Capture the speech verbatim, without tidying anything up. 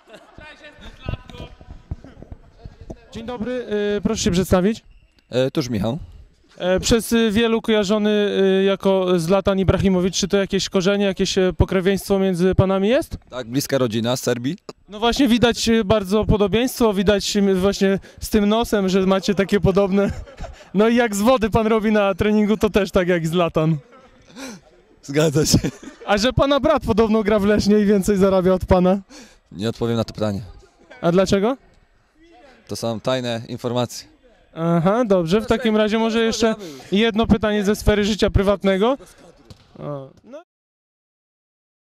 Dzień dobry, y, proszę się przedstawić. E, Tuż Michał. E, Przez y, wielu kojarzony y, jako Zlatan Ibrahimowicz, czy to jakieś korzenie, jakieś e, pokrewieństwo między panami jest? Tak, bliska rodzina z Serbii. No właśnie widać y, bardzo podobieństwo, widać y, właśnie z tym nosem, że macie takie podobne. No i jak z wody pan robi na treningu, to też tak jak Zlatan. Zgadza się. A że pana brat podobno gra w Lesznie i więcej zarabia od pana? Nie odpowiem na to pytanie. A dlaczego? To są tajne informacje. Aha, dobrze, w takim razie może jeszcze jedno pytanie ze sfery życia prywatnego. O, no.